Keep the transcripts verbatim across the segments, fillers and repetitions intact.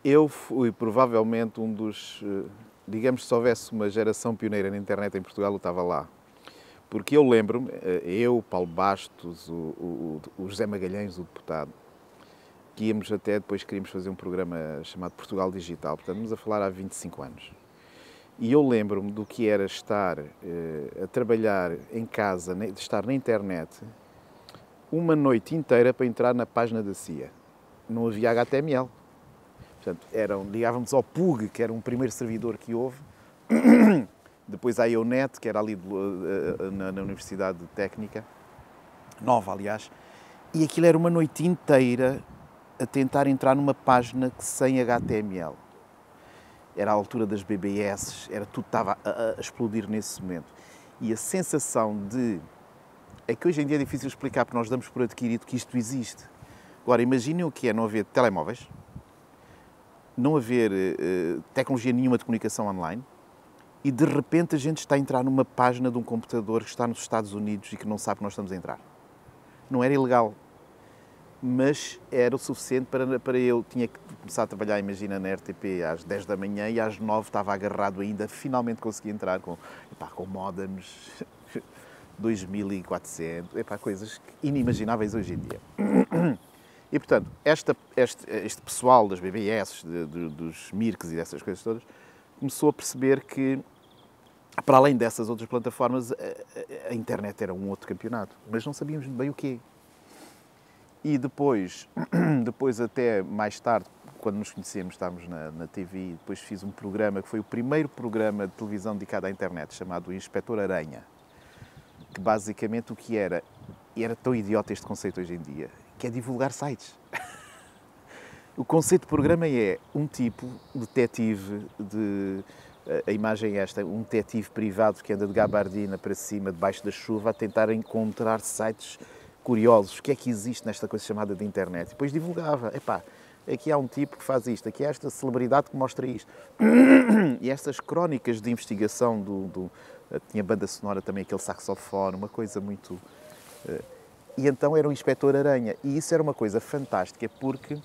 Eu fui provavelmente um dos, eh, digamos, se houvesse uma geração pioneira na internet em Portugal, eu estava lá. Porque eu lembro-me, eh, eu, Paulo Bastos, o, o, o José Magalhães, o deputado, que íamos até, depois queríamos fazer um programa chamado Portugal Digital, portanto, estamos a falar há vinte e cinco anos. E eu lembro-me do que era estar eh, a trabalhar em casa, de estar na internet, uma noite inteira para entrar na página da C I A. Não havia H T M L. Portanto, eram, ligávamos ao P U G, que era um primeiro servidor que houve, depois à EUNET, que era ali na, na Universidade Técnica, nova, aliás, e aquilo era uma noite inteira a tentar entrar numa página sem H T M L. Era a altura das B B S, era, tudo estava a, a explodir nesse momento. E a sensação de... É que hoje em dia é difícil explicar, porque nós damos por adquirido que isto existe. Agora, imaginem o que é não haver telemóveis, não haver uh, tecnologia nenhuma de comunicação online, e de repente a gente está a entrar numa página de um computador que está nos Estados Unidos e que não sabe que nós estamos a entrar. Não era ilegal, mas era o suficiente para, para eu... Tinha que começar a trabalhar, imagina, na R T P às dez da manhã e às nove estava agarrado ainda, finalmente consegui entrar com, epá, com modems dois mil e quatrocentos, epá, coisas inimagináveis hoje em dia. E, portanto, esta, este, este pessoal das B B S, de, de, dos Mirks e dessas coisas todas, começou a perceber que, para além dessas outras plataformas, a, a, a internet era um outro campeonato, mas não sabíamos bem o quê. E depois, depois até mais tarde, quando nos conhecemos, estávamos na, na T V, depois fiz um programa que foi o primeiro programa de televisão dedicado à internet, chamado Inspetor Aranha, que basicamente o que era, e era tão idiota este conceito hoje em dia, que é divulgar sites. O conceito de programa é um tipo, detetive, de, a imagem é esta, um detetive privado que anda de gabardina para cima, debaixo da chuva, a tentar encontrar sites curiosos. O que é que existe nesta coisa chamada de internet? E depois divulgava. Epá, aqui há um tipo que faz isto, aqui há esta celebridade que mostra isto. E estas crónicas de investigação do... do tinha banda sonora também, aquele saxofone, uma coisa muito... E então era o Inspetor Aranha. E isso era uma coisa fantástica, porque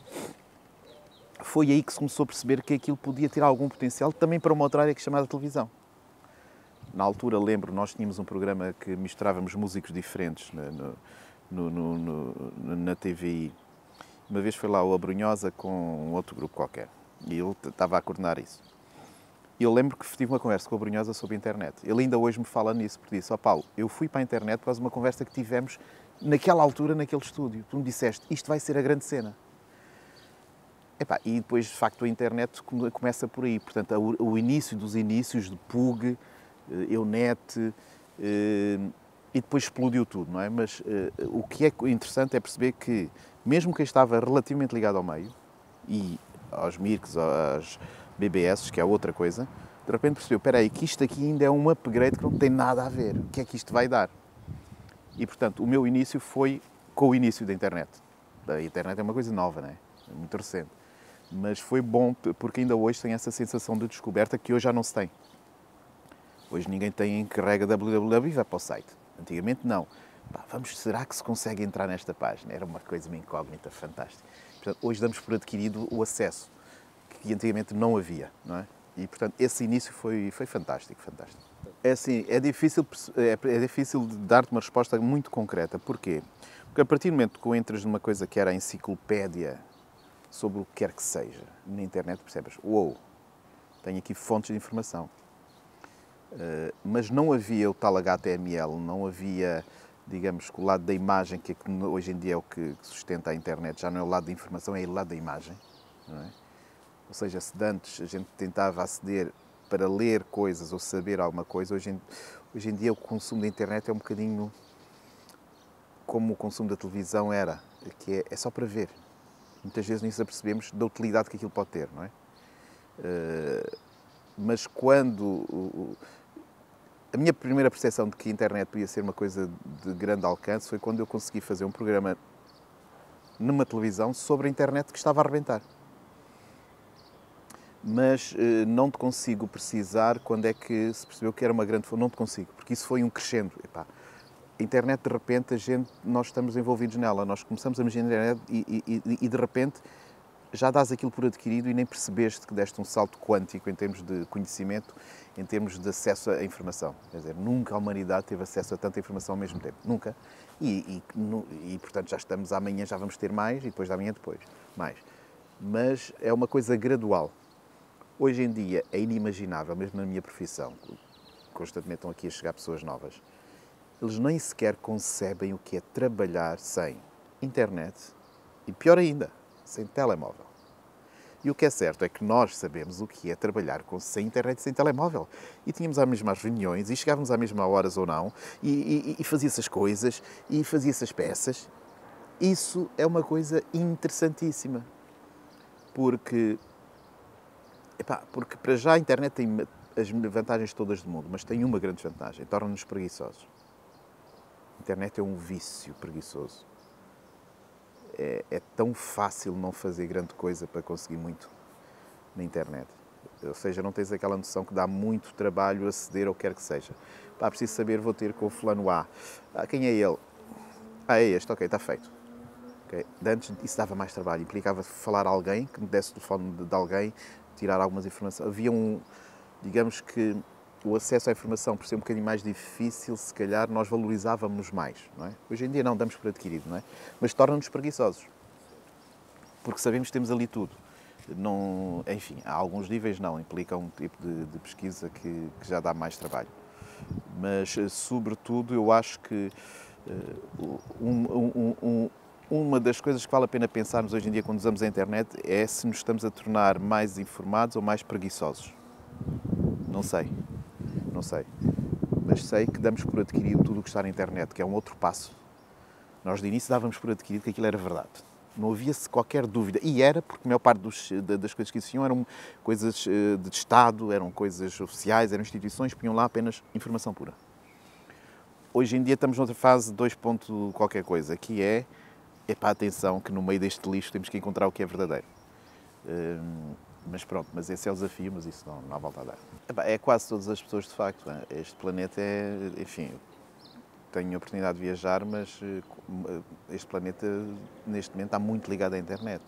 foi aí que se começou a perceber que aquilo podia ter algum potencial também para uma outra área que é chamada televisão. Na altura, lembro, nós tínhamos um programa que misturávamos músicos diferentes na, no, no, no, na T V I. Uma vez foi lá o Abrunhosa com um outro grupo qualquer. E ele estava a coordenar isso. E eu lembro que tive uma conversa com o Abrunhosa sobre a internet. Ele ainda hoje me fala nisso, porque disse: ó Paulo, eu fui para a internet por causa de uma conversa que tivemos naquela altura, naquele estúdio. Tu me disseste, isto vai ser a grande cena. Epá, e depois, de facto, a internet começa por aí. Portanto, o início dos inícios de P U G, EUNET, e depois explodiu tudo, não é? Mas o que é interessante é perceber que, mesmo quem estava relativamente ligado ao meio, e aos Mirks, às B B S, que é outra coisa, de repente percebeu, espera aí, que isto aqui ainda é um upgrade que não tem nada a ver. O que é que isto vai dar? E, portanto, o meu início foi com o início da internet. A internet é uma coisa nova, não é? É muito recente. Mas foi bom, porque ainda hoje tem essa sensação de descoberta que hoje já não se tem. Hoje ninguém tem carrega www e vai para o site. Antigamente não. Pá, vamos, será que se consegue entrar nesta página? Era uma coisa, uma incógnita fantástica. Portanto, hoje damos por adquirido o acesso, que antigamente não havia, não é? E, portanto, esse início foi, foi fantástico, fantástico. É assim, é difícil, é, é difícil dar-te uma resposta muito concreta. Porquê? Porque a partir do momento que entras numa coisa que era a enciclopédia sobre o que quer que seja, na internet percebes, uou, tenho aqui fontes de informação. Uh, mas não havia o tal H T M L, não havia, digamos, o lado da imagem, que hoje em dia é o que sustenta a internet, já não é o lado da informação, é o lado da imagem, não é? Ou seja, se antes a gente tentava aceder para ler coisas ou saber alguma coisa, hoje em, hoje em dia o consumo da internet é um bocadinho como o consumo da televisão era, que é, é só para ver. Muitas vezes nem se apercebemos da utilidade que aquilo pode ter, não é? Uh, mas quando... Uh, a minha primeira percepção de que a internet podia ser uma coisa de grande alcance foi quando eu consegui fazer um programa numa televisão sobre a internet que estava a arrebentar. Mas uh, não te consigo precisar quando é que se percebeu que era uma grande... Não te consigo, porque isso foi um crescendo. Epá, a internet, de repente, a gente, nós estamos envolvidos nela. Nós começamos a mexer na internet e, e, e de repente, já dás aquilo por adquirido e nem percebeste que deste um salto quântico em termos de conhecimento, em termos de acesso à informação. Quer dizer, nunca a humanidade teve acesso a tanta informação ao mesmo tempo. Nunca. E, e, e portanto, já estamos amanhã, já vamos ter mais, e depois da manhã, depois mais. Mas é uma coisa gradual. Hoje em dia é inimaginável, mesmo na minha profissão, constantemente estão aqui a chegar pessoas novas, eles nem sequer concebem o que é trabalhar sem internet e, pior ainda, sem telemóvel. E o que é certo é que nós sabemos o que é trabalhar com, sem internet e sem telemóvel. E tínhamos as mesmas reuniões, e chegávamos às mesmas horas ou não, e, e, e fazia essas coisas, e fazia essas peças. Isso é uma coisa interessantíssima. Porque, epá, porque para já a internet tem as vantagens todas do mundo, mas tem uma grande vantagem, torna-nos preguiçosos. A internet é um vício preguiçoso. É, é tão fácil não fazer grande coisa para conseguir muito na internet. Ou seja, não tens aquela noção que dá muito trabalho aceder ao que quer que seja. Pá, preciso saber, vou ter com o fulano A. Ah, quem é ele? Ah, é este, ok, está feito. Okay. Antes isso dava mais trabalho, implicava falar a alguém, que me desse o telefone de, de alguém, tirar algumas informações. Havia um, digamos que o acesso à informação, por ser um bocadinho mais difícil, se calhar nós valorizávamos mais, não é? Hoje em dia não, damos por adquirido, não é? Mas torna-nos preguiçosos, porque sabemos que temos ali tudo. Não, enfim, há alguns níveis não, implicam um tipo de, de pesquisa que, que já dá mais trabalho. Mas, sobretudo, eu acho que uh, um, um, um, uma das coisas que vale a pena pensarmos hoje em dia quando usamos a internet é se nos estamos a tornar mais informados ou mais preguiçosos. Não sei, não sei. Mas sei que damos por adquirido tudo o que está na internet, que é um outro passo. Nós de início dávamos por adquirido que aquilo era verdade. Não havia-se qualquer dúvida. E era, porque a maior parte dos, das coisas que existiam eram coisas de Estado, eram coisas oficiais, eram instituições, punham lá apenas informação pura. Hoje em dia estamos noutra fase dois ponto qualquer coisa, que é, é para a atenção que no meio deste lixo temos que encontrar o que é verdadeiro. Hum, mas pronto, mas esse é o desafio, mas isso não, não há volta a dar. É quase todas as pessoas, de facto. Este planeta é, enfim, tenho a oportunidade de viajar, mas este planeta, neste momento, está muito ligado à internet.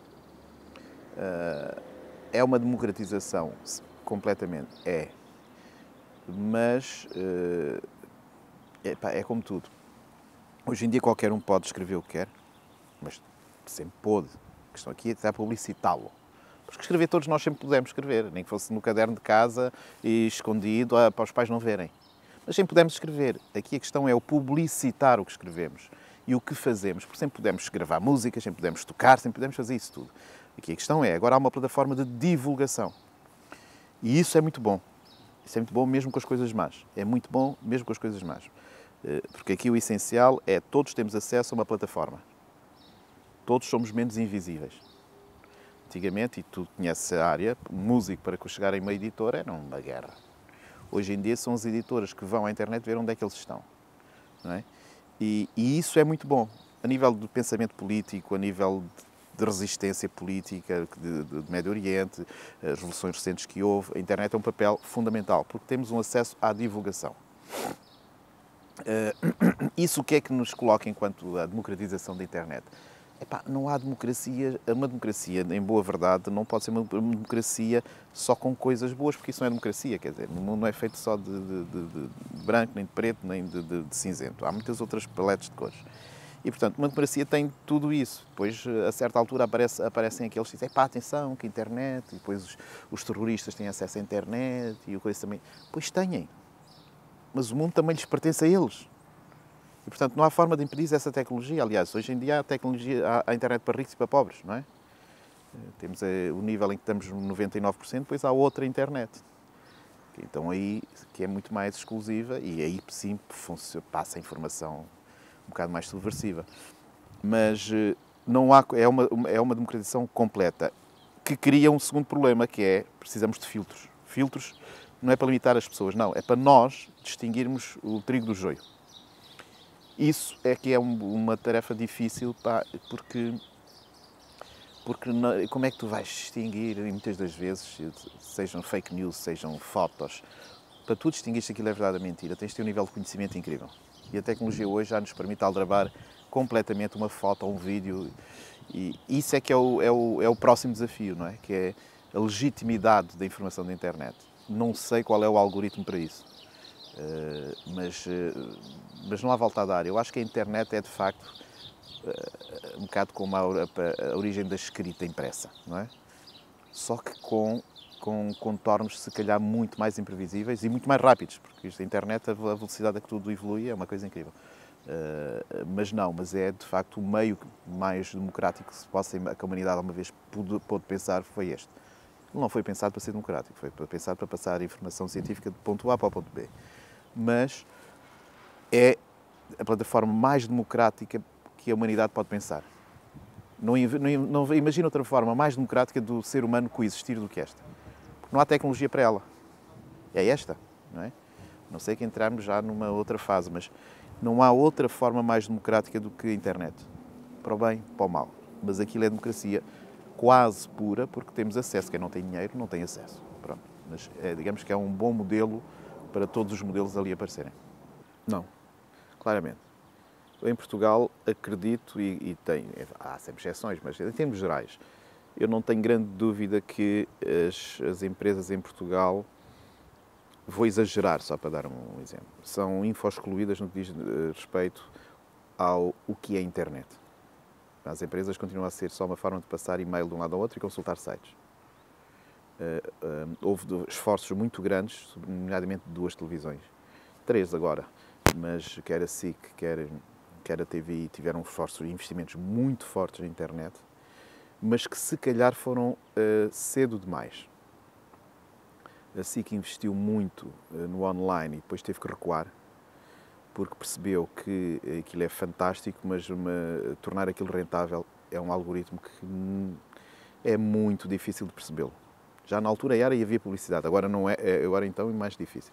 É uma democratização, completamente, é. Mas é, pá, é como tudo. Hoje em dia qualquer um pode escrever o que quer, mas sempre pôde. A questão aqui é tentar publicitá-lo. Porque escrever todos nós sempre pudemos escrever, nem que fosse no caderno de casa e escondido para os pais não verem. Mas sempre pudemos escrever. Aqui a questão é o publicitar o que escrevemos e o que fazemos. Porque sempre pudemos gravar músicas, sempre pudemos tocar, sempre pudemos fazer isso tudo. Aqui a questão é, agora há uma plataforma de divulgação. E isso é muito bom. Isso é muito bom mesmo com as coisas más. É muito bom mesmo com as coisas más. Porque aqui o essencial é todos temos acesso a uma plataforma. Todos somos menos invisíveis. Antigamente, e tu conheces a área, um músico para chegar em uma editora era uma guerra. Hoje em dia são as editoras que vão à internet ver onde é que eles estão. Não é? E, e isso é muito bom. A nível de pensamento político, a nível de, de resistência política, de, de, de Médio Oriente, as revoluções recentes que houve, a internet é um papel fundamental, porque temos um acesso à divulgação. Uh, isso o que é que nos coloca enquanto a democratização da internet? Epá, não há democracia, uma democracia, em boa verdade, não pode ser uma democracia só com coisas boas, porque isso não é democracia, quer dizer, o mundo não é feito só de, de, de, de branco, nem de preto, nem de, de, de cinzento, há muitas outras paletes de cores. E, portanto, uma democracia tem tudo isso. Depois, a certa altura, aparece, aparecem aqueles que dizem, pá, atenção, que a internet, e depois os, os terroristas têm acesso à internet, e o coisa também. Pois têm, mas o mundo também lhes pertence a eles. E, portanto, não há forma de impedir essa tecnologia. Aliás, hoje em dia há tecnologia, há a internet para ricos e para pobres, não é? Temos o nível em que estamos no noventa e nove por cento, depois há outra internet. Então aí, que é muito mais exclusiva e aí sim passa a informação um bocado mais subversiva. Mas não há, é, uma, é uma democratização completa que cria um segundo problema, que é, precisamos de filtros. Filtros não é para limitar as pessoas, não, é para nós distinguirmos o trigo do joio. Isso é que é uma tarefa difícil, pá, porque, porque não, como é que tu vais distinguir, e muitas das vezes, sejam fake news, sejam fotos, para tu distinguir se aquilo é verdade ou mentira, tens de ter um nível de conhecimento incrível. E a tecnologia hoje já nos permite aldrabar completamente uma foto ou um vídeo E isso é que é o, é o, é o próximo desafio, não é? Que é a legitimidade da informação da internet. Não sei qual é o algoritmo para isso, uh, mas, uh, mas não há volta a dar. Eu acho que a internet é, de facto, uh, um bocado como a, a, a origem da escrita impressa, não é? Só que com, com contornos, se calhar, muito mais imprevisíveis e muito mais rápidos, porque isto, a internet, a velocidade a que tudo evolui é uma coisa incrível. Uh, mas não, mas é de facto o meio mais democrático que, se possa, que a humanidade alguma vez pôde, pôde pensar foi este. Não foi pensado para ser democrático, foi pensado para passar a informação científica de ponto A para o ponto B. Mas é a plataforma mais democrática que a humanidade pode pensar. Não, não, não imagino outra forma mais democrática do ser humano coexistir do que esta. Porque não há tecnologia para ela. É esta, não é? Não sei que entrarmos já numa outra fase, mas não há outra forma mais democrática do que a internet. Para o bem, para o mal. Mas aquilo é democracia quase pura, porque temos acesso. Quem não tem dinheiro não tem acesso. Pronto. Mas é, digamos que é um bom modelo para todos os modelos ali aparecerem. Não, claramente. Em Portugal, acredito, e, e tem, há sempre exceções, mas em termos gerais, eu não tenho grande dúvida que as, as empresas em Portugal, vou exagerar só para dar um exemplo, são info-excluídas no que diz respeito ao o que é a internet. As empresas continuam a ser só uma forma de passar e-mail de um lado ao outro e consultar sites. Uh, uh, houve esforços muito grandes, nomeadamente de duas televisões, três agora, mas quer a SIC, quer, quer a T V I, tiveram esforços e investimentos muito fortes na internet, mas que se calhar foram uh, cedo demais. A SIC investiu muito uh, no online e depois teve que recuar, porque percebeu que aquilo é fantástico, mas uma, tornar aquilo rentável é um algoritmo que é muito difícil de percebê-lo. Já na altura era e havia publicidade, agora não é, agora então é mais difícil.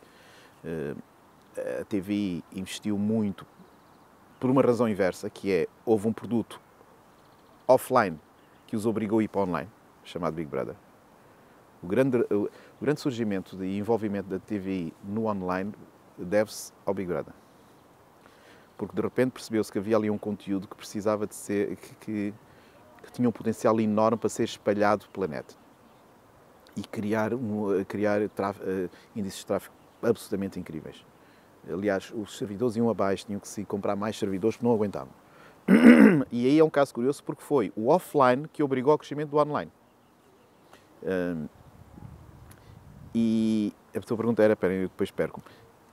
A T V I investiu muito por uma razão inversa, que é, houve um produto offline que os obrigou a ir para online, chamado Big Brother. O grande, o grande surgimento e envolvimento da T V I no online deve-se ao Big Brother. Porque de repente percebeu-se que havia ali um conteúdo que precisava de ser, que, que, que tinha um potencial enorme para ser espalhado pela net. E criar, um, criar traf, uh, índices de tráfego absolutamente incríveis. Aliás, os servidores iam abaixo, tinham que se comprar mais servidores porque não aguentavam. E aí é um caso curioso porque foi o offline que obrigou ao crescimento do online. Um, e a tua pergunta era, espera, eu depois perco-me.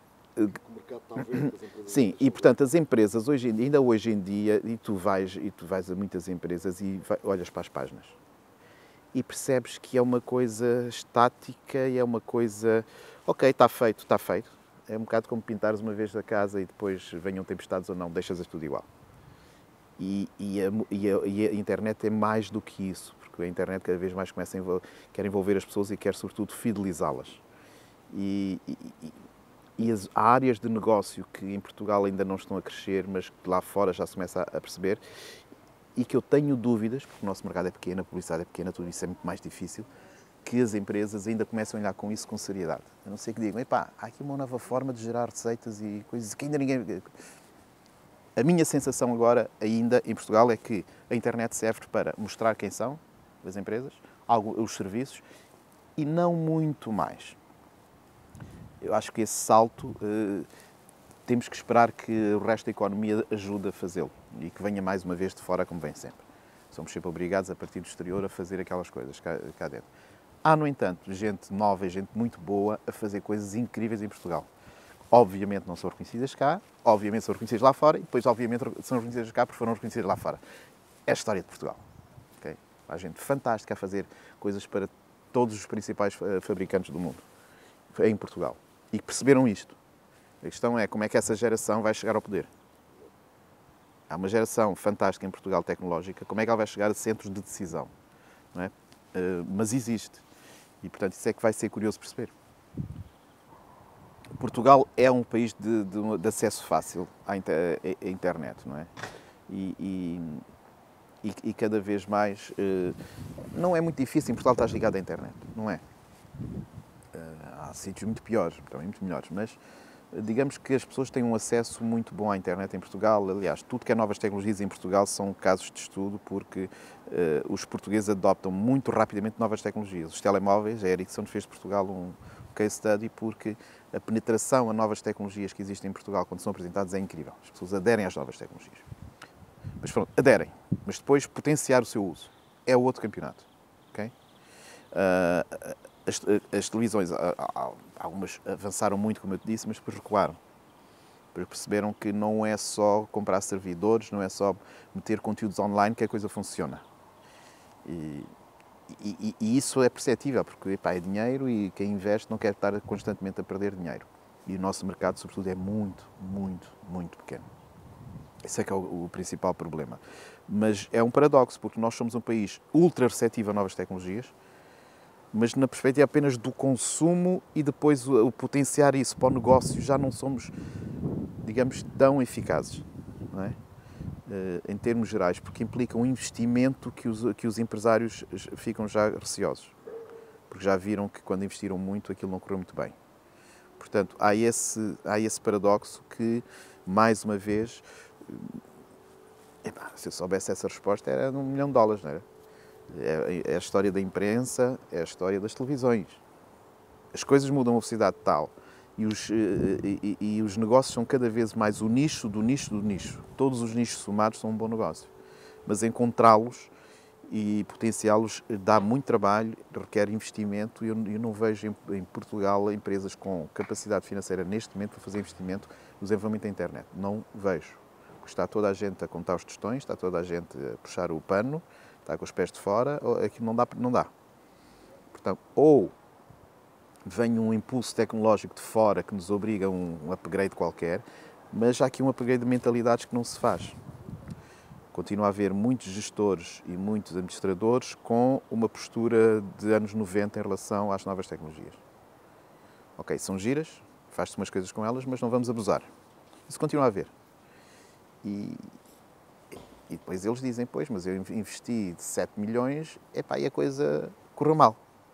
Sim, e portanto as empresas, hoje, ainda hoje em dia, e tu vais, e tu vais a muitas empresas e vai, olhas para as páginas e percebes que é uma coisa estática e é uma coisa, ok, está feito, está feito. É um bocado como pintares uma vez a casa e depois venham tempestades ou não, deixas tudo igual. E, e, a, e, a, e a internet é mais do que isso, porque a internet cada vez mais começa a envolver, quer envolver as pessoas e quer sobretudo fidelizá-las. E, e, e as, há áreas de negócio que em Portugal ainda não estão a crescer, mas que lá fora já se começa a, a perceber, e que eu tenho dúvidas, porque o nosso mercado é pequeno, a publicidade é pequena, tudo isso é muito mais difícil, que as empresas ainda começam a olhar com isso com seriedade. A não ser que digam, epá, há aqui uma nova forma de gerar receitas e coisas que ainda ninguém... A minha sensação agora, ainda em Portugal, é que a internet serve para mostrar quem são as empresas, os serviços, e não muito mais. Eu acho que esse salto, eh, temos que esperar que o resto da economia ajude a fazê-lo e que venha mais uma vez de fora, como vem sempre. Somos sempre obrigados, a partir do exterior, a fazer aquelas coisas cá, cá dentro. Há, no entanto, gente nova e gente muito boa a fazer coisas incríveis em Portugal. Obviamente não são reconhecidas cá, obviamente são reconhecidas lá fora e depois, obviamente, são reconhecidas cá porque foram reconhecidas lá fora. É a história de Portugal. Okay? Há gente fantástica a fazer coisas para todos os principais fabricantes do mundo em Portugal. E perceberam isto. A questão é como é que essa geração vai chegar ao poder. Há uma geração fantástica em Portugal tecnológica, como é que ela vai chegar a centros de decisão? Não é? Uh, mas existe. E, portanto, isso é que vai ser curioso perceber. Portugal é um país de, de, de acesso fácil à, inter, à internet, não é? E, e, e cada vez mais... Uh, não é muito difícil em Portugal estar ligado à internet, não é? Uh, há sítios muito piores, também muito melhores, mas digamos que as pessoas têm um acesso muito bom à internet em Portugal. Aliás, tudo que é novas tecnologias em Portugal são casos de estudo, porque uh, os portugueses adoptam muito rapidamente novas tecnologias. Os telemóveis, a Ericsson fez de Portugal um case study, porque a penetração a novas tecnologias que existem em Portugal, quando são apresentadas, é incrível. As pessoas aderem às novas tecnologias. Mas pronto, aderem. Mas depois potenciar o seu uso. É o outro campeonato. Okay? Uh, as, as televisões, algumas avançaram muito, como eu te disse, mas depois recuaram. Depois perceberam que não é só comprar servidores, não é só meter conteúdos online que a coisa funciona. E, e, e isso é perceptível, porque epá, é dinheiro e quem investe não quer estar constantemente a perder dinheiro. E o nosso mercado, sobretudo, é muito, muito, muito pequeno. Esse é que é o, o principal problema. Mas é um paradoxo, porque nós somos um país ultra receptivo a novas tecnologias, mas na perspectiva apenas do consumo e depois o, o potenciar isso para o negócio, já não somos, digamos, tão eficazes, não é? Uh, em termos gerais, porque implica um investimento que os, que os empresários ficam já receosos, porque já viram que quando investiram muito aquilo não correu muito bem. Portanto, há esse, há esse paradoxo que, mais uma vez, epá, se eu soubesse essa resposta era um milhão de dólares, não era? É a história da imprensa, é a história das televisões. As coisas mudam a velocidade tal e os, e, e, e os negócios são cada vez mais o nicho do nicho do nicho. Todos os nichos somados são um bom negócio. Mas encontrá-los e potenciá-los dá muito trabalho, requer investimento e eu, eu não vejo em, em Portugal empresas com capacidade financeira neste momento para fazer investimento no desenvolvimento da internet. Não vejo. Porque está toda a gente a contar os tostões, está toda a gente a puxar o pano, está com os pés de fora, aquilo não dá, não dá. Portanto, ou vem um impulso tecnológico de fora que nos obriga a um upgrade qualquer, mas há aqui um upgrade de mentalidades que não se faz. Continua a haver muitos gestores e muitos administradores com uma postura de anos noventa em relação às novas tecnologias. Ok, são giras, faz-se umas coisas com elas, mas não vamos abusar. Isso continua a haver. E, e depois eles dizem, pois, mas eu investi de sete milhões, epá, e a coisa correu mal.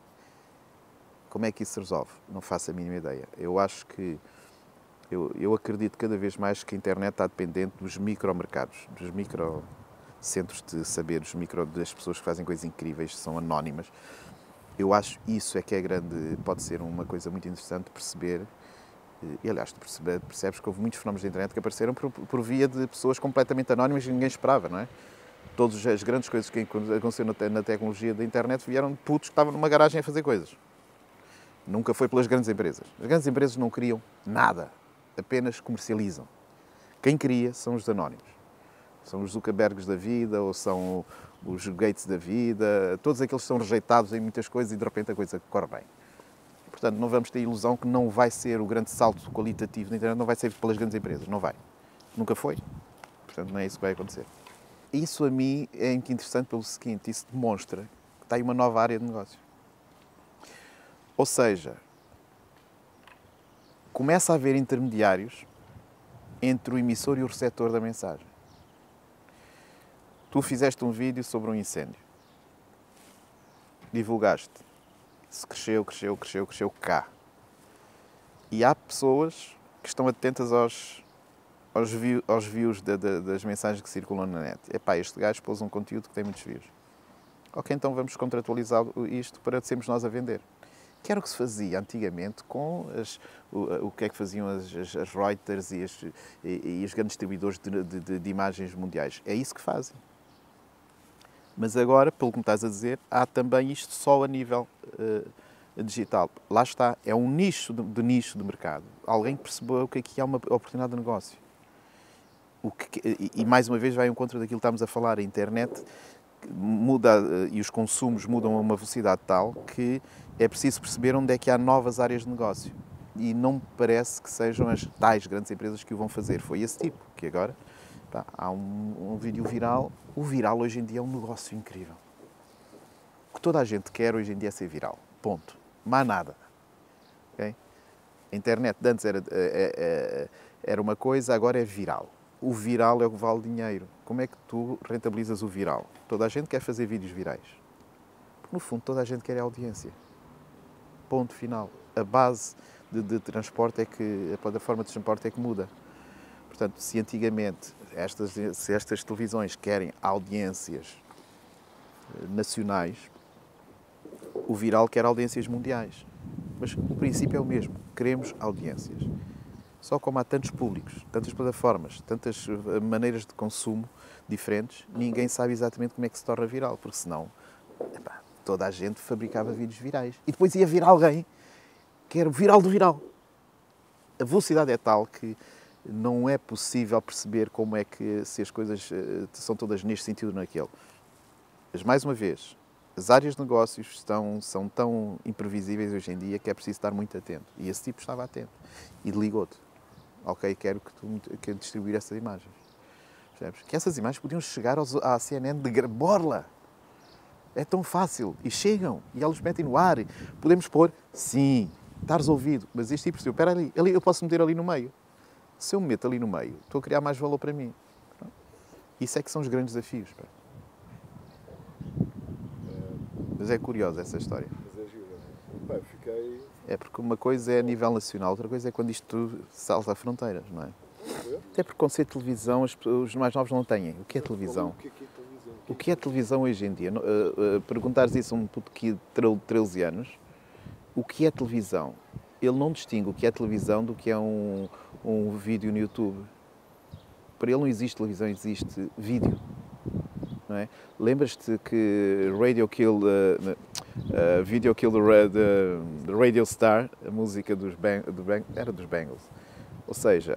Como é que isso se resolve? Não faço a mínima ideia. Eu acho que, eu, eu acredito cada vez mais que a internet está dependente dos micromercados, dos microcentros de saber, dos micro, das pessoas que fazem coisas incríveis, que são anónimas. Eu acho isso é que é grande, pode ser uma coisa muito interessante de perceber. E, aliás, tu percebes, percebes que houve muitos fenómenos da internet que apareceram por, por via de pessoas completamente anónimas e ninguém esperava, não é? Todas as grandes coisas que aconteceram na tecnologia da internet vieram de putos que estavam numa garagem a fazer coisas. Nunca foi pelas grandes empresas. As grandes empresas não criam nada, apenas comercializam. Quem cria são os anónimos. São os Zuckerbergs da vida, ou são os Gates da vida, todos aqueles que são rejeitados em muitas coisas e de repente a coisa corre bem. Portanto, não vamos ter a ilusão que não vai ser o grande salto qualitativo na internet, não vai ser pelas grandes empresas, não vai. Nunca foi. Portanto, não é isso que vai acontecer. Isso a mim é interessante pelo seguinte, isso demonstra que está aí uma nova área de negócio. Ou seja, começa a haver intermediários entre o emissor e o receptor da mensagem. Tu fizeste um vídeo sobre um incêndio. Divulgaste. Se cresceu, cresceu, cresceu, cresceu cá. E há pessoas que estão atentas aos, aos, view, aos views de, de, das mensagens que circulam na net. Epá, este gajo pôs um conteúdo que tem muitos views. Ok, então vamos contratualizar isto para sermos nós a vender. Que era o que se fazia antigamente com as, o, o que é que faziam as, as, as Reuters e, as, e, e os grandes distribuidores de, de, de imagens mundiais. É isso que fazem. Mas agora, pelo que me estás a dizer, há também isto só a nível uh, digital. Lá está, é um nicho de, de nicho de mercado. Alguém que percebeu que aqui há uma oportunidade de negócio. O que, e, e mais uma vez vai ao encontro daquilo que estamos a falar. A internet muda uh, e os consumos mudam a uma velocidade tal que é preciso perceber onde é que há novas áreas de negócio. E não me parece que sejam as tais grandes empresas que o vão fazer. Foi esse tipo, que agora pá, há um, um vídeo viral. O viral hoje em dia é um negócio incrível. O que toda a gente quer hoje em dia é ser viral. Ponto. Mas nada. Okay? A internet de antes era, era uma coisa, agora é viral. O viral é o que vale dinheiro. Como é que tu rentabilizas o viral? Toda a gente quer fazer vídeos virais. Porque, no fundo, toda a gente quer a audiência. Ponto final. A base de, de transporte é que, a plataforma de transporte é que muda. Portanto, se antigamente estas, se estas televisões querem audiências nacionais, o viral quer audiências mundiais. Mas o princípio é o mesmo, queremos audiências. Só como há tantos públicos, tantas plataformas, tantas maneiras de consumo diferentes, ninguém sabe exatamente como é que se torna viral, porque senão epá, toda a gente fabricava vídeos virais. E depois ia vir alguém que era o viral do viral. A velocidade é tal que não é possível perceber como é que se as coisas são todas neste sentido ou naquele. Mas, mais uma vez, as áreas de negócios estão, são tão imprevisíveis hoje em dia que é preciso estar muito atento. E esse tipo estava atento. E ligou-te. Ok, quero que tu que distribuir essas imagens. Percebes? Que essas imagens podiam chegar aos, à C N N de borla. É tão fácil. E chegam. E eles metem no ar. Podemos pôr, sim, está resolvido. Mas este tipo, espera ali, ali, eu posso meter ali no meio. Se eu me meto ali no meio, estou a criar mais valor para mim. Isso é que são os grandes desafios. Pá. Mas é curiosa essa história. Mas é giro, não é? Pá, fiquei... É porque uma coisa é a nível nacional, outra coisa é quando isto tudo salta froneiras, não é? Até porque o conceito de televisão os mais novos não têm. O que é televisão? O que é que é televisão? O que é televisão hoje em dia? Uh, uh, perguntares isso a um puto de treze anos, o que é televisão? Ele não distingue o que é televisão do que é um, um vídeo no YouTube. Para ele não existe televisão, existe vídeo. Não é? Lembras-te que Radio Kill, uh, uh, Video Kill the, the, the Radio Star, a música dos Bang, do Bang, era dos Bangles. Ou seja,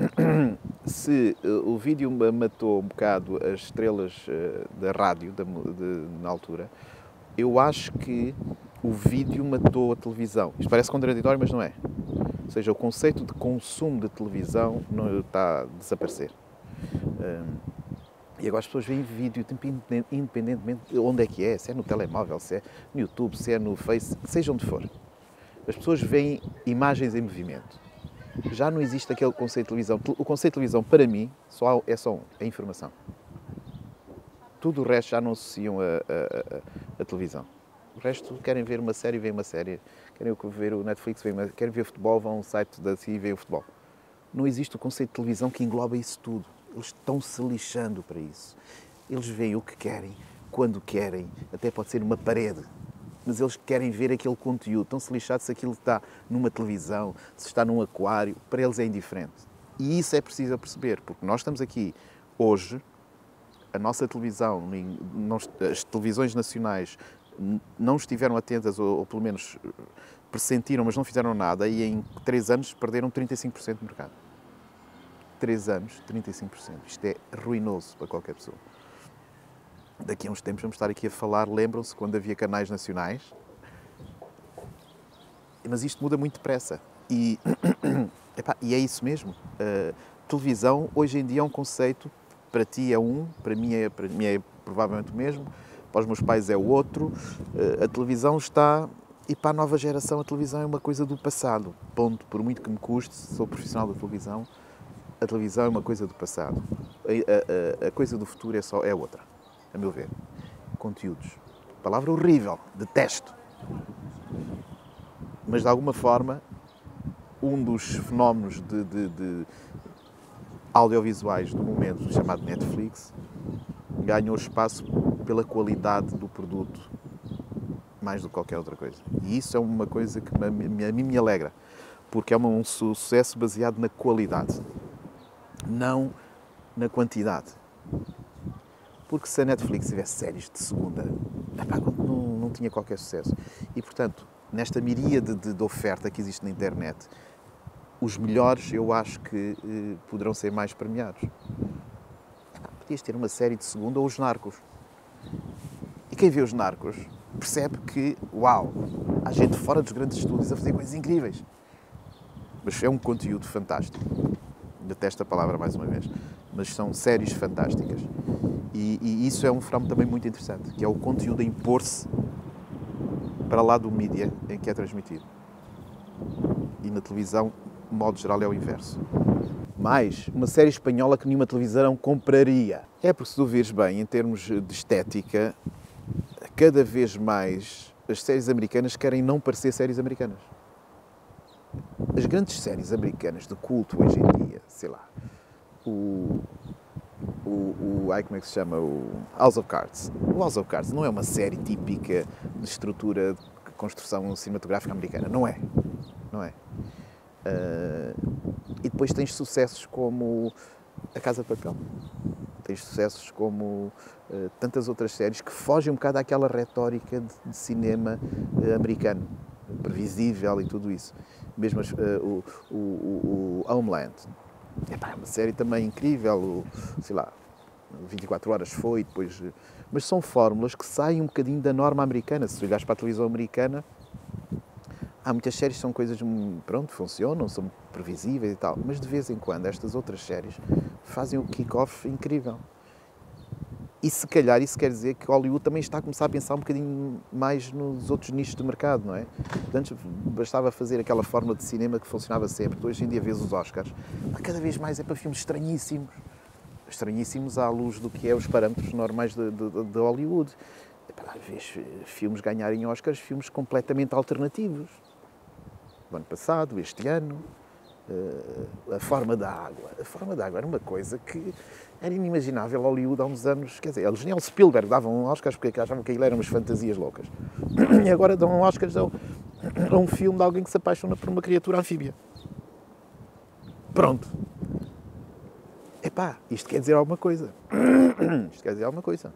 se uh, o vídeo matou um bocado as estrelas uh, da rádio da, de, na altura, eu acho que o vídeo matou a televisão. Isto parece contraditório, mas não é. Ou seja, o conceito de consumo de televisão não está a desaparecer. Um, E agora as pessoas veem vídeo independentemente de onde é que é, se é no telemóvel, se é no YouTube, se é no Face, seja onde for. As pessoas veem imagens em movimento. Já não existe aquele conceito de televisão. O conceito de televisão, para mim, só é só um, é informação. Tudo o resto já não associam a, a, a, a televisão. O resto querem ver uma série, veem uma série. Querem ver o Netflix, veem uma... querem ver futebol, vão a um site da C I e veem o futebol. Não existe o conceito de televisão que engloba isso tudo. Eles estão-se lixando para isso. Eles veem o que querem, quando querem, até pode ser uma parede. Mas eles querem ver aquele conteúdo. Estão-se lixados se aquilo está numa televisão, se está num aquário. Para eles é indiferente. E isso é preciso perceber, porque nós estamos aqui hoje, a nossa televisão, as televisões nacionais não estiveram atentas, ou, ou pelo menos pressentiram, mas não fizeram nada, e em três anos perderam trinta e cinco por cento do mercado. três anos, trinta e cinco por cento. Isto é ruinoso para qualquer pessoa. Daqui a uns tempos vamos estar aqui a falar, lembram-se quando havia canais nacionais? Mas isto muda muito depressa. E, epá, e é isso mesmo. Uh, televisão, hoje em dia, é um conceito, para ti é um, para mim é, para mim é provavelmente o mesmo, para os meus pais é o outro. Uh, a televisão está... E para a nova geração, a televisão é uma coisa do passado. Ponto. Por muito que me custe, sou profissional da televisão, a televisão é uma coisa do passado. A, a, a coisa do futuro é, só, é outra, a meu ver. Conteúdos. Palavra horrível, detesto. Mas, de alguma forma, um dos fenómenos de, de, de audiovisuais do momento, chamado Netflix, ganhou espaço pela qualidade do produto, mais do que qualquer outra coisa. E isso é uma coisa que a mim me alegra, porque é um sucesso baseado na qualidade, não na quantidade. Porque se a Netflix tivesse séries de segunda, epá, não, não tinha qualquer sucesso. E, portanto, nesta miríade de, de oferta que existe na internet, os melhores, eu acho que eh, poderão ser mais premiados. Epá, podias ter uma série de segunda ou os Narcos. E quem vê os Narcos percebe que, uau, há gente fora dos grandes estúdios a fazer coisas incríveis. Mas é um conteúdo fantástico. Detesto a palavra mais uma vez. Mas são séries fantásticas. E, e isso é um fenómeno também muito interessante, que é o conteúdo a impor-se para lá do mídia em que é transmitido. E na televisão, de modo geral, é o inverso. Mais, uma série espanhola que nenhuma televisão compraria. É porque, se tu vires bem, em termos de estética, cada vez mais as séries americanas querem não parecer séries americanas. as grandes séries americanas de culto hoje em dia, sei lá, o, o, o ai, como é que se chama? O House of Cards. O House of Cards não é uma série típica de estrutura de construção cinematográfica americana. Não é. Não é. Uh, e depois tens sucessos como A Casa de Papel. Tens sucessos como uh, tantas outras séries que fogem um bocado àquela retórica de, de cinema uh, americano, previsível e tudo isso. Mesmo uh, o, o, o, o Homeland. Epá, é uma série também incrível, o, sei lá, vinte e quatro horas foi, depois... Uh, mas são fórmulas que saem um bocadinho da norma americana. Se olhares para a televisão americana, há muitas séries que são coisas, pronto, funcionam, são previsíveis e tal, mas de vez em quando estas outras séries fazem o kick-off incrível. E se calhar isso quer dizer que Hollywood também está a começar a pensar um bocadinho mais nos outros nichos de mercado, não é? Antes bastava fazer aquela forma de cinema que funcionava sempre. Hoje em dia vês os Oscars, cada vez mais é para filmes estranhíssimos. Estranhíssimos à luz do que é os parâmetros normais de, de, de Hollywood. Vês filmes ganharem Oscars, filmes completamente alternativos. O ano passado, este ano, uh, A Forma da Água. A Forma da Água era uma coisa que era inimaginável a Hollywood há uns anos. Quer dizer, eles nem ao Spielberg davam Oscars porque achavam que aquilo eram umas fantasias loucas. E agora dão Oscars a, a um filme de alguém que se apaixona por uma criatura anfíbia. Pronto. Epá, isto quer dizer alguma coisa. Isto quer dizer alguma coisa.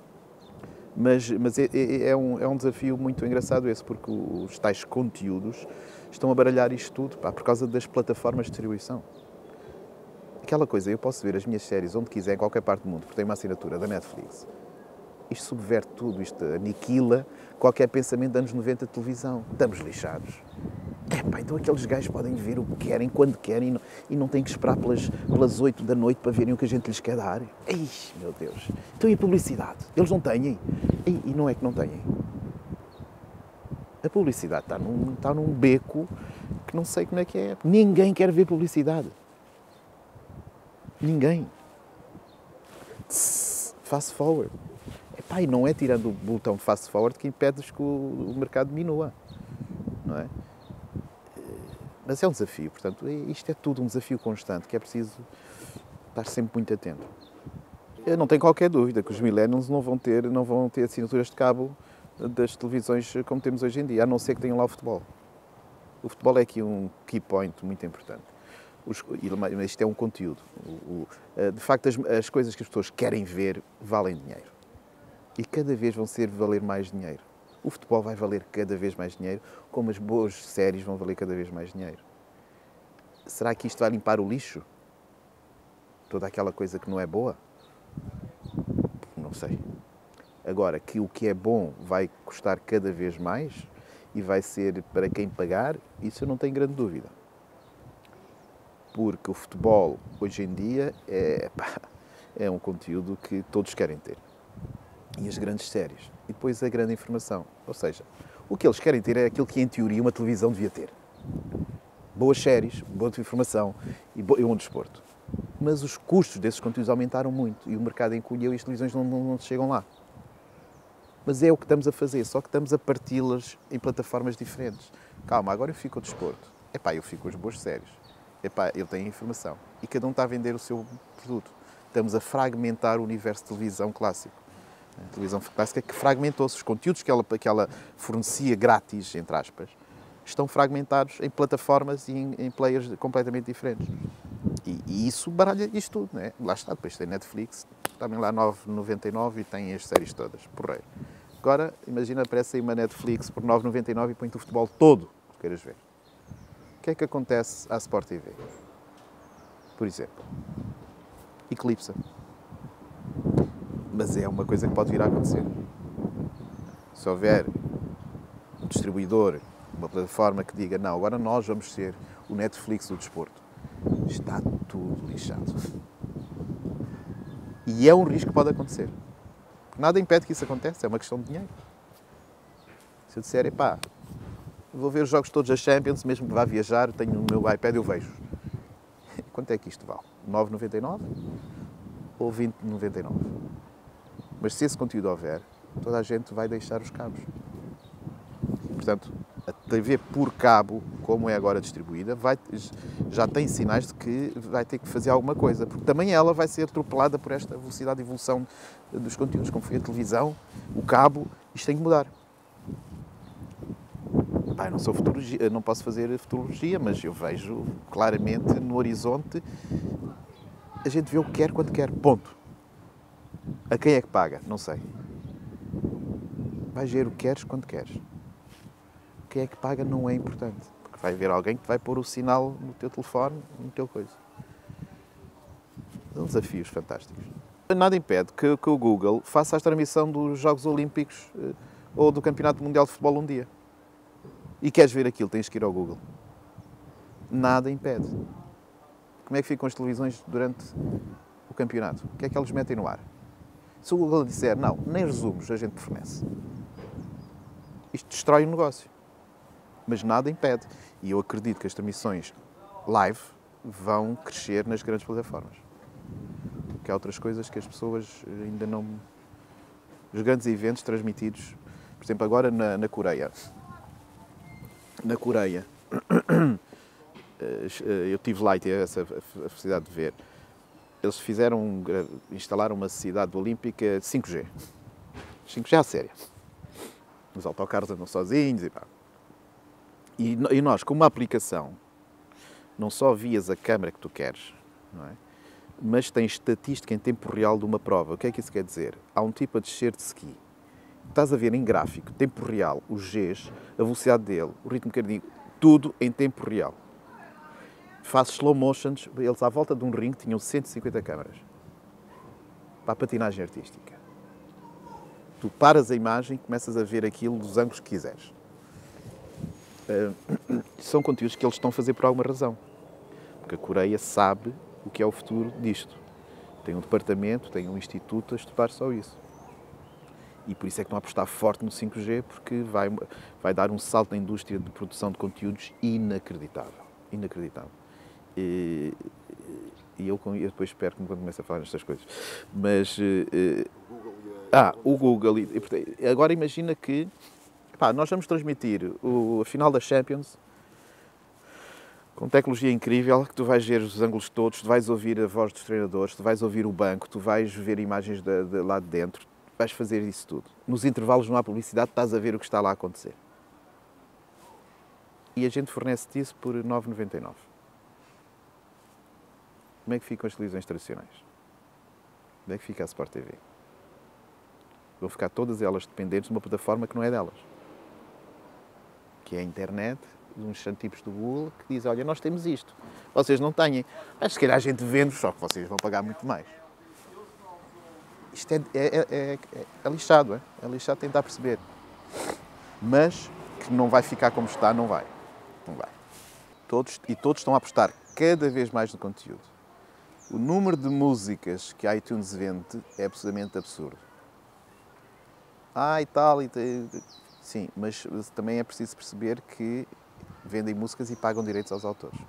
Mas, mas é, é, é, um, é um desafio muito engraçado esse, porque os tais conteúdos estão a baralhar isto tudo, pá, por causa das plataformas de distribuição. Aquela coisa, eu posso ver as minhas séries onde quiser, em qualquer parte do mundo, porque tenho uma assinatura da Netflix. Isto subverte tudo, isto aniquila qualquer pensamento de anos noventa de televisão. Estamos lixados. É, pá, então aqueles gajos podem ver o que querem, quando querem, e não, e não têm que esperar pelas, pelas oito da noite para verem o que a gente lhes quer dar. Ei, meu Deus. Então e a publicidade? Eles não têm? E, e não é que não têm. A publicidade está num, está num beco que não sei como é que é. Ninguém quer ver publicidade. Ninguém. Tss, fast forward. Epá, e não é tirando o botão fast forward que impedes que o, o mercado diminua. Não é? Mas é um desafio, portanto, isto é tudo um desafio constante, que é preciso estar sempre muito atento. Eu não tenho qualquer dúvida que os millennials não vão ter, não vão ter assinaturas de cabo das televisões como temos hoje em dia, a não ser que tenham lá o futebol. O futebol é aqui um key point muito importante. Os, mas isto é um conteúdo. O, o, de facto, as, as coisas que as pessoas querem ver valem dinheiro. E cada vez vão ser valer mais dinheiro. O futebol vai valer cada vez mais dinheiro, como as boas séries vão valer cada vez mais dinheiro. Será que isto vai limpar o lixo? Toda aquela coisa que não é boa? Não sei. Agora, que o que é bom vai custar cada vez mais e vai ser para quem pagar, isso eu não tenho grande dúvida. Porque o futebol, hoje em dia, é, pá, é um conteúdo que todos querem ter. E as grandes séries. E depois a grande informação. Ou seja, o que eles querem ter é aquilo que, em teoria, uma televisão devia ter. Boas séries, boa informação e um desporto. Mas os custos desses conteúdos aumentaram muito e o mercado encolheu e as televisões não, não, não chegam lá. Mas é o que estamos a fazer, só que estamos a parti-las em plataformas diferentes. Calma, agora eu fico com o desporto. Epá, eu fico com as boas séries. Epá, eu tenho informação. E cada um está a vender o seu produto. Estamos a fragmentar o universo de televisão clássico. A televisão clássica que fragmentou-se. Os conteúdos que ela, que ela fornecia grátis, entre aspas, estão fragmentados em plataformas e em, em players completamente diferentes. E, e isso baralha isto tudo, não é? Lá está, depois tem Netflix, também lá nove vírgula noventa e nove e tem as séries todas, porreiro. Agora, imagina, aparece aí uma Netflix por nove vírgula noventa e nove e põe-te o futebol todo que queiras ver. O que é que acontece à Sport T V? Por exemplo, eclipsa. Mas é uma coisa que pode vir a acontecer. Se houver um distribuidor, uma plataforma que diga não, agora nós vamos ser o Netflix do desporto, está tudo lixado. E é um risco que pode acontecer. Nada impede que isso aconteça, é uma questão de dinheiro. Se eu disser, epá, vou ver os jogos todos da Champions, mesmo que vá viajar, tenho no meu iPad, eu vejo. Quanto é que isto vale? nove vírgula noventa e nove ou vinte vírgula noventa e nove? Mas se esse conteúdo houver, toda a gente vai deixar os cabos. Portanto, a T V por cabo, como é agora distribuída, vai, já tem sinais de que vai ter que fazer alguma coisa, porque também ela vai ser atropelada por esta velocidade de evolução dos conteúdos, como foi a televisão, o cabo, isto tem que mudar. Pá, não sou futurologia, não posso fazer futurologia, mas eu vejo claramente no horizonte, a gente vê o que quer quando quer, ponto. A quem é que paga? Não sei. Vais ver o que queres quando queres. Quem é que paga não é importante, porque vai haver alguém que vai pôr o sinal no teu telefone, no teu coisa. São desafios fantásticos. Nada impede que, que o Google faça a transmissão dos Jogos Olímpicos eh, ou do Campeonato Mundial de Futebol um dia. E queres ver aquilo, tens que ir ao Google. Nada impede. Como é que ficam as televisões durante o campeonato? O que é que eles metem no ar? Se o Google disser, não, nem resumos a gente fornece. Isto destrói o negócio. Mas nada impede. E eu acredito que as transmissões live vão crescer nas grandes plataformas. Porque há outras coisas que as pessoas ainda não... Os grandes eventos transmitidos, por exemplo, agora na, na Coreia. Na Coreia, eu tive lá e tive essa felicidade de ver. Eles fizeram, instalaram uma cidade olímpica cinco G. cinco G à séria. Os autocarros andam sozinhos e pá. E nós, com uma aplicação, não só vias a câmara que tu queres, não é? Mas tens estatística em tempo real de uma prova. O que é que isso quer dizer? Há um tipo a descer de ski. Estás a ver em gráfico, tempo real, os Gs, a velocidade dele, o ritmo cardíaco, tudo em tempo real. Fazes slow motions, eles à volta de um ringue tinham cento e cinquenta câmaras para a patinagem artística. Tu paras a imagem e começas a ver aquilo dos ângulos que quiseres. Uh, são conteúdos que eles estão a fazer por alguma razão. Porque a Coreia sabe o que é o futuro disto. Tem um departamento, tem um instituto a estudar só isso. E por isso é que estão a apostar forte no cinco G, porque vai, vai dar um salto na indústria de produção de conteúdos inacreditável. Inacreditável. E, e eu, eu depois espero que quando comece a falar nestas coisas. Mas... Uh, ah, o Google. E, agora imagina que pá, nós vamos transmitir o, a final da Champions com tecnologia incrível, que tu vais ver os ângulos todos, tu vais ouvir a voz dos treinadores, tu vais ouvir o banco, tu vais ver imagens de, de lá de dentro, vais fazer isso tudo. Nos intervalos não há publicidade, estás a ver o que está lá a acontecer. E a gente fornece-te isso por nove vírgula noventa e nove. Como é que ficam as televisões tradicionais? Como é que fica a Sport T V? Vão ficar todas elas dependentes de uma plataforma que não é delas. Que é a internet, uns tipos do Google, que dizem, olha, nós temos isto. Vocês não têm. Mas se calhar a gente vende, só que vocês vão pagar muito mais. Isto é, é, é, é, é lixado, é? É lixado tentar perceber. Mas que não vai ficar como está, não vai. Não vai. Todos, e todos estão a apostar cada vez mais no conteúdo. O número de músicas que a iTunes vende é absolutamente absurdo. Ah, e tal, e tal. Sim, mas também é preciso perceber que vendem músicas e pagam direitos aos autores.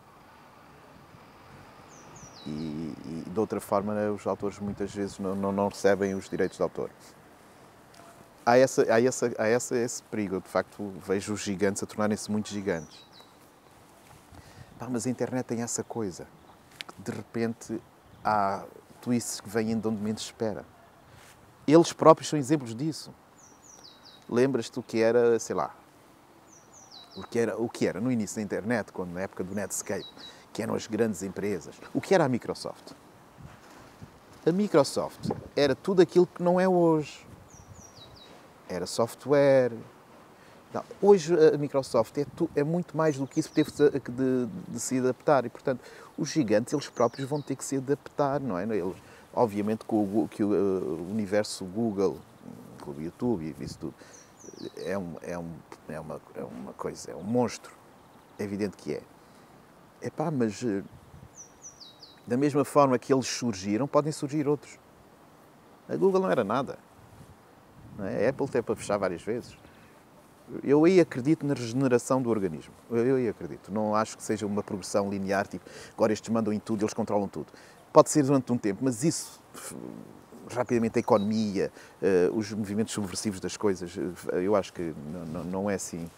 E, e de outra forma, os autores muitas vezes não, não, não recebem os direitos de autor. Há, essa, há, essa, há essa, esse perigo, de facto, vejo os gigantes a tornarem-se muito gigantes. Pá, mas a internet tem essa coisa, que de repente há twists que vêm de onde menos se espera. Eles próprios são exemplos disso. Lembras-te o que era, sei lá, o que era, o que era no início da internet, quando, na época do Netscape, que eram as grandes empresas. O que era a Microsoft? A Microsoft era tudo aquilo que não é hoje. Era software. Não, hoje a Microsoft é, tu, é muito mais do que isso, teve de, de, de se adaptar. E, portanto, os gigantes, eles próprios vão ter que se adaptar, não é? Eles, obviamente que o, que o, o universo Google, o YouTube e isso tudo, é, um, é, um, é, uma, é uma coisa, é um monstro. É evidente que é. Epá, mas da mesma forma que eles surgiram, podem surgir outros. A Google não era nada. Não é? A Apple tem para fechar várias vezes. Eu aí acredito na regeneração do organismo. Eu aí acredito. Não acho que seja uma progressão linear, tipo, agora estes mandam em tudo, eles controlam tudo. Pode ser durante um tempo, mas isso, rapidamente, a economia, os movimentos subversivos das coisas, eu acho que não, não é assim.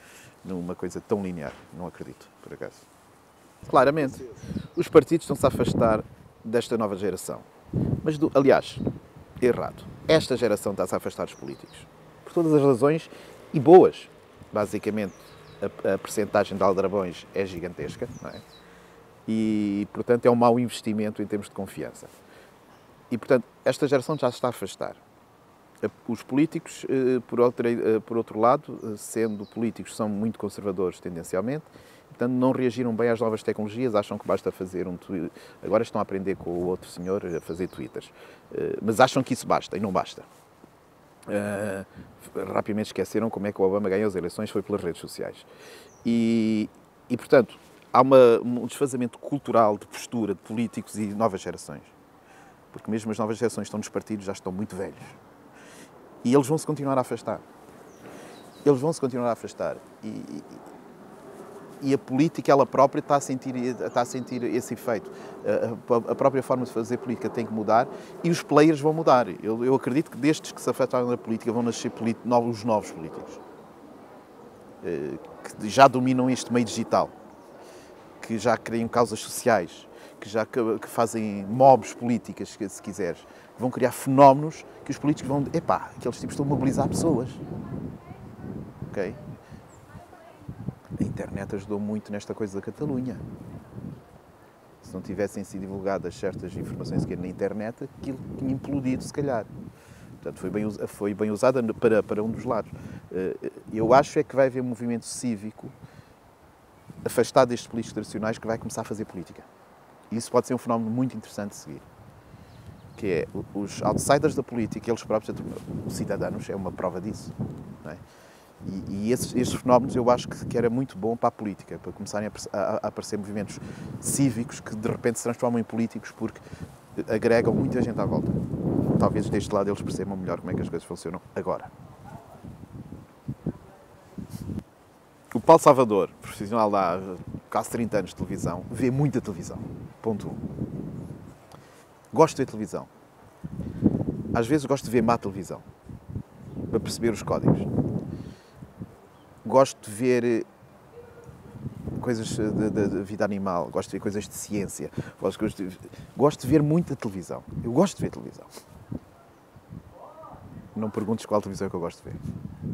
numa coisa tão linear. Não acredito, por acaso. Claramente, os partidos estão-se a afastar desta nova geração. Mas, do, aliás, errado. Esta geração está-se a afastar dos políticos. Por todas as razões, e boas. Basicamente, a, a percentagem de aldrabões é gigantesca, não é? E, portanto, é um mau investimento em termos de confiança. E, portanto, esta geração já se está a afastar. Os políticos, por outro, por outro lado, sendo políticos, são muito conservadores tendencialmente, portanto, não reagiram bem às novas tecnologias, acham que basta fazer um tweet. Agora estão a aprender com o outro senhor a fazer twitters, mas acham que isso basta, e não basta. Rapidamente esqueceram como é que o Obama ganhou as eleições, foi pelas redes sociais. E, e portanto, há uma, um desfazamento cultural de postura de políticos e novas gerações. Porque mesmo as novas gerações que estão nos partidos já estão muito velhos. E eles vão-se continuar a afastar. Eles vão-se continuar a afastar. E, e, e a política, ela própria, está a sentir, está a sentir esse efeito. A, a própria forma de fazer política tem que mudar e os players vão mudar. Eu, eu acredito que destes que se afetaram da política vão nascer novos, os novos políticos. Que já dominam este meio digital. Que já criam causas sociais. Que já que fazem mobs políticas, se quiseres. Vão criar fenómenos que os políticos vão... Epá, aqueles tipos estão a mobilizar pessoas. Ok? A internet ajudou muito nesta coisa da Catalunha. Se não tivessem sido divulgadas certas informações que na internet, aquilo tinha implodido, se calhar. Portanto, foi bem, foi bem usada para, para um dos lados. Eu acho é que vai haver um movimento cívico afastado destes políticos tradicionais que vai começar a fazer política. E isso pode ser um fenómeno muito interessante de seguir. Que é, os outsiders da política, eles próprios, os cidadãos, é uma prova disso. Não é? E, e esses, esses fenómenos eu acho que, que era muito bom para a política, para começarem a, a, a aparecer movimentos cívicos que de repente se transformam em políticos porque agregam muita gente à volta. Talvez deste lado eles percebam melhor como é que as coisas funcionam agora. O Paulo Salvador, profissional de há quase trinta anos de televisão, vê muita televisão. Ponto um. Gosto de ver televisão. Às vezes gosto de ver má televisão, para perceber os códigos. Gosto de ver coisas de, de, de vida animal, gosto de ver coisas de ciência, gosto de, gosto de ver muita televisão. Eu gosto de ver televisão. Não perguntes qual televisão é que eu gosto de ver.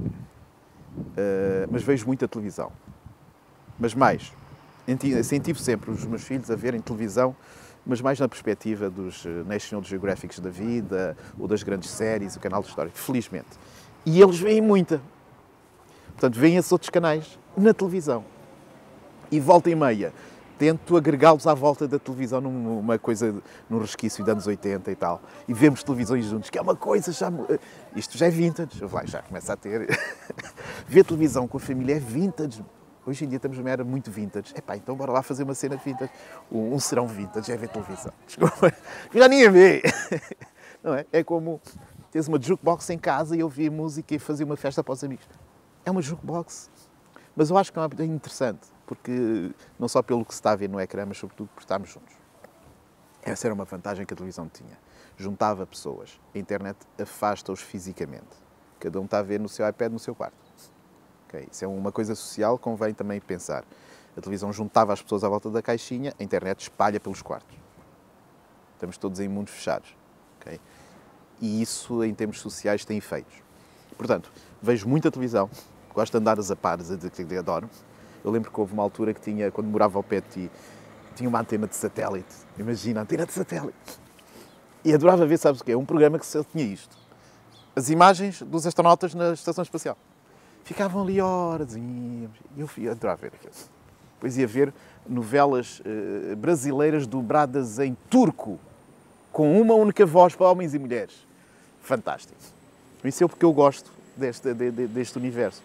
Uh, mas vejo muita televisão. Mas mais, incentivo sempre os meus filhos a verem televisão, mas mais na perspectiva dos National Geographics da vida, ou das grandes séries, o canal de história, felizmente. E eles veem muita. Portanto, veem esses outros canais na televisão. E volta e meia, tento agregá-los à volta da televisão numa coisa, num resquício de anos oitenta e tal. E vemos televisões juntos, que é uma coisa já... Isto já é vintage. Vai, já começa a ter... Ver televisão com a família é vintage. Hoje em dia estamos numa era muito vintage. Epá, então bora lá fazer uma cena vintage. Um serão vintage é ver televisão. Desculpa. Já ninguém vê. Não é? É como teres uma jukebox em casa e ouvir música e fazer uma festa para os amigos. É uma jukebox. Mas eu acho que é uma interessante. Porque não só pelo que se está a ver no ecrã, mas sobretudo por estarmos juntos. Essa era uma vantagem que a televisão tinha. Juntava pessoas. A internet afasta-os fisicamente. Cada um está a ver no seu iPad, no seu quarto. Okay. Isso é uma coisa social, convém também pensar. A televisão juntava as pessoas à volta da caixinha, a internet espalha pelos quartos. Estamos todos em mundos fechados. Okay. E isso, em termos sociais, tem efeitos. Portanto, vejo muita televisão, gosto de andar a pares, adoro. Eu lembro que houve uma altura que tinha, quando morava ao pé de ti, tinha uma antena de satélite. Imagina, antena de satélite. E adorava ver, sabes o quê? Um programa que só tinha isto. As imagens dos astronautas na estação espacial. Ficavam ali horas e eu adorava ver aquilo. Depois ia ver novelas uh, brasileiras dobradas em turco, com uma única voz para homens e mulheres. Fantástico. Isso é porque eu gosto deste, de, de, deste universo.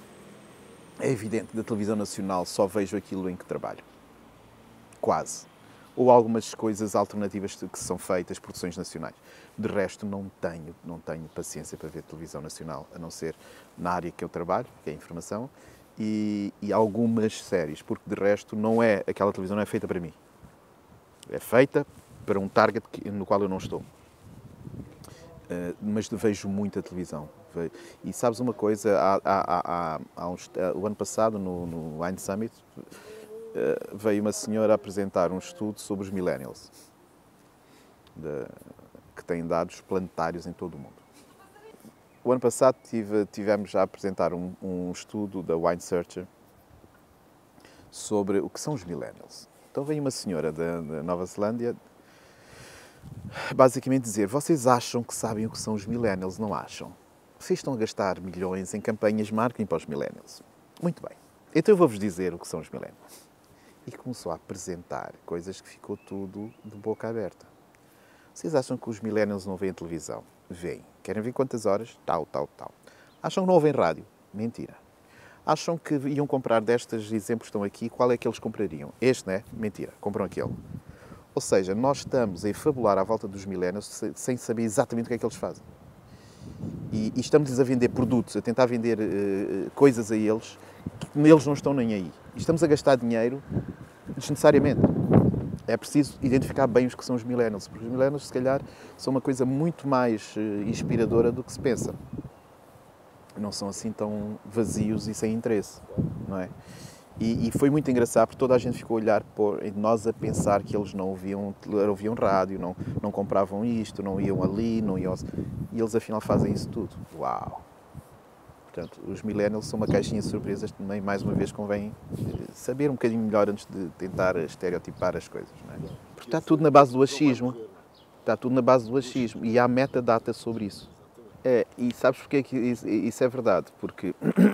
É evidente que da televisão nacional só vejo aquilo em que trabalho. Quase. Ou algumas coisas alternativas que são feitas, produções nacionais. De resto, não tenho, não tenho paciência para ver televisão nacional, a não ser na área que eu trabalho, que é a informação, e, e algumas séries, porque de resto não é, aquela televisão não é feita para mim. É feita para um target no qual eu não estou. Uh, mas vejo muita televisão. Veio. E sabes uma coisa, há, há, há, há, há uns, o ano passado, no, no Wine Summit, veio uma senhora apresentar um estudo sobre os millennials, de, que tem dados planetários em todo o mundo. O ano passado tive, tivemos a apresentar um, um estudo da Wine Searcher sobre o que são os millennials. Então veio uma senhora da, da Nova Zelândia basicamente dizer: vocês acham que sabem o que são os millennials, não acham? Vocês estão a gastar milhões em campanhas de marketing para os millennials. Muito bem. Então eu vou-vos dizer o que são os millennials. E começou a apresentar coisas que ficou tudo de boca aberta. Vocês acham que os millennials não veem televisão? Veem. Querem ver quantas horas? Tal, tal, tal. Acham que não ouvem rádio? Mentira. Acham que iam comprar destes exemplos que estão aqui, qual é que eles comprariam? Este, não é? Mentira. Compram aquele. Ou seja, nós estamos a fabular à volta dos millennials sem saber exatamente o que é que eles fazem. E, e estamos a vender produtos, a tentar vender uh, coisas a eles, que eles não estão nem aí. E estamos a gastar dinheiro desnecessariamente. É preciso identificar bem os que são os millennials, porque os millennials, se calhar, são uma coisa muito mais uh, inspiradora do que se pensa. Não são assim tão vazios e sem interesse, não é? E, e foi muito engraçado, porque toda a gente ficou a olhar por nós a pensar que eles não ouviam, ouviam rádio, não, não compravam isto, não iam ali, não iam... E eles, afinal, fazem isso tudo. Uau! Portanto, os millennials são uma caixinha de surpresas também, mais uma vez, convém saber um bocadinho melhor antes de tentar estereotipar as coisas, não é? Porque está tudo na base do achismo. Está tudo na base do achismo. E há metadata sobre isso. É, e sabes porque é que isso é verdade? Porque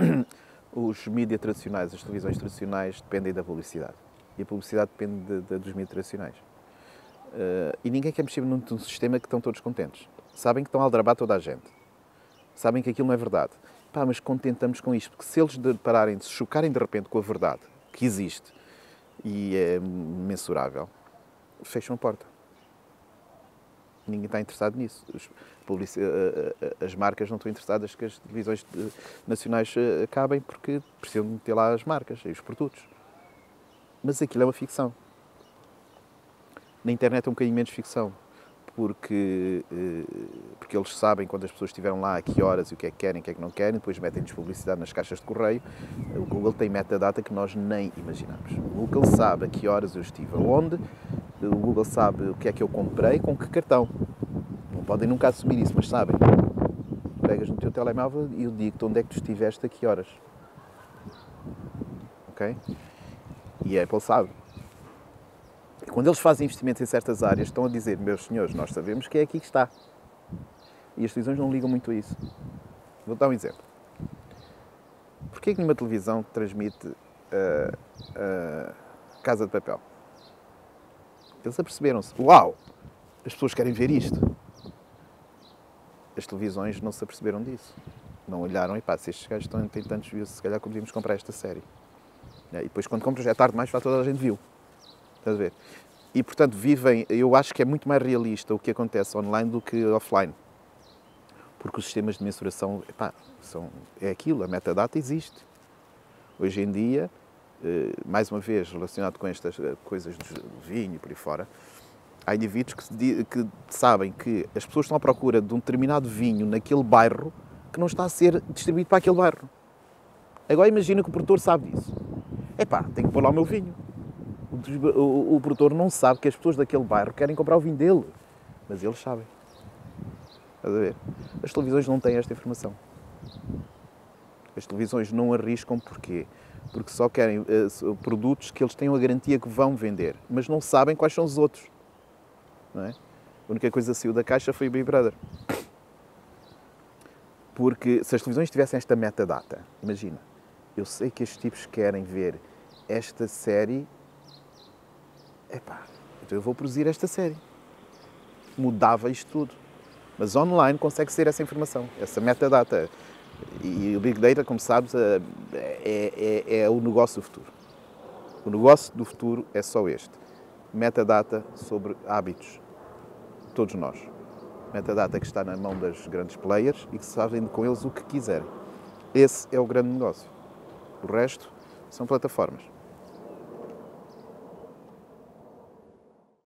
os mídias tradicionais, as televisões tradicionais, dependem da publicidade. E a publicidade depende de, de, dos mídias tradicionais. Uh, e ninguém quer mexer num, num sistema que estão todos contentes. Sabem que estão a aldrabar toda a gente. Sabem que aquilo não é verdade. Pá, mas contentamos com isto, porque se eles pararem de se chocarem de repente com a verdade, que existe, e é mensurável, fecham a porta. Ninguém está interessado nisso. As marcas não estão interessadas que as televisões nacionais acabem porque precisam meter lá as marcas e os produtos. Mas aquilo é uma ficção. Na internet é um bocadinho menos ficção, porque, porque eles sabem quando as pessoas estiveram lá, a que horas e o que é que querem, o que é que não querem, depois metem-nos publicidade nas caixas de correio. O Google tem metadata que nós nem imaginamos. O Google sabe a que horas eu estive, aonde, o Google sabe o que é que eu comprei, com que cartão. Não podem nunca assumir isso, mas sabem. Pegas no teu telemóvel e eu digo-te onde é que tu estiveste, a que horas. Ok? E a Apple sabe. E quando eles fazem investimentos em certas áreas, estão a dizer: meus senhores, nós sabemos que é aqui que está. E as televisões não ligam muito a isso. Vou dar um exemplo. Porquê que nenhuma televisão transmite uh, uh, Casa de Papel? Eles aperceberam-se: uau, as pessoas querem ver isto. As televisões não se aperceberam disso. Não olharam e pá, se estes gajos estão, têm tantos views, se calhar podíamos comprar esta série. E depois, quando compras, é tarde demais, para toda a gente viu. Estás a ver? E, portanto, vivem... Eu acho que é muito mais realista o que acontece online do que offline. Porque os sistemas de mensuração, epá, são, é aquilo, a metadata existe. Hoje em dia, mais uma vez, relacionado com estas coisas do vinho e por aí fora, há indivíduos que, que sabem que as pessoas estão à procura de um determinado vinho naquele bairro que não está a ser distribuído para aquele bairro. Agora imagina que o produtor sabe disso. Epá, tenho que pôr lá o meu vinho. O, o, o produtor não sabe que as pessoas daquele bairro querem comprar o vinho dele, mas eles sabem. Estás a ver? As televisões não têm esta informação. As televisões não arriscam porquê? Porque só querem uh, produtos que eles tenham a garantia que vão vender, mas não sabem quais são os outros. Não é? A única coisa que saiu da caixa foi o Big Brother. Porque se as televisões tivessem esta metadata, imagina, eu sei que estes tipos querem ver esta série, epá, então eu vou produzir esta série. Mudava isto tudo. Mas online consegue ser essa informação, essa metadata. E o Big Data, como sabes, é, é, é o negócio do futuro. O negócio do futuro é só este. Metadata sobre hábitos. Todos nós. Metadata que está na mão das grandes players e que sabem com eles o que quiserem. Esse é o grande negócio. O resto são plataformas.